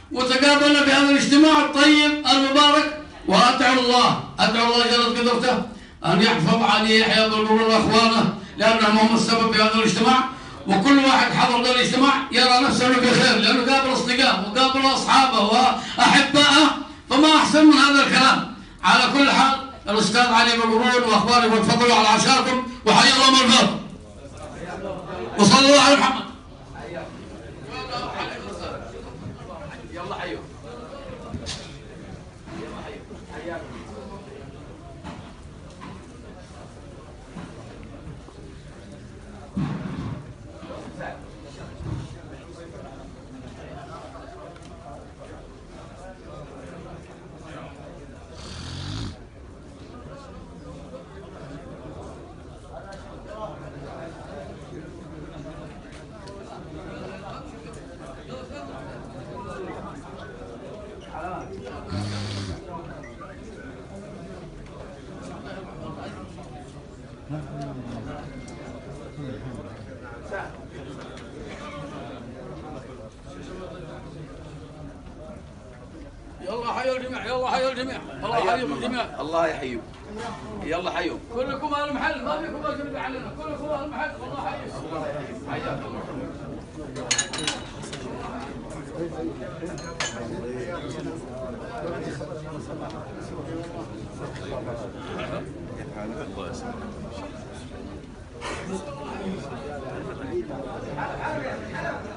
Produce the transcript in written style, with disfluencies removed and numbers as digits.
وتقابلنا في هذا الاجتماع الطيب المبارك، وأدعو الله جل قدرته أن يحفظ علي يحيى بن مرور وأخوانه، لأنهم هم السبب في هذا الاجتماع. وكل واحد حضر هذا الاجتماع يرى نفسه بخير، لأنه قابل أصدقائه وقابل أصحابه وأحبائه، فما أحسن من هذا الكلام. على كل حال الأستاذ علي بن مرور وأخوانكم تفضلوا على عشاءكم، وحي الله من الفضل، وصلى الله على محمد. يلا حيو. يلا حيوا الجميع، يلا حيوا الجميع، الله يحييكم الجميع، الله يحييكم. يلا حيوا كلكم اهل المحل، ما فيكم اجنبي علينا، كلكم اهل المحل، الله يحييكم. حياكم الله.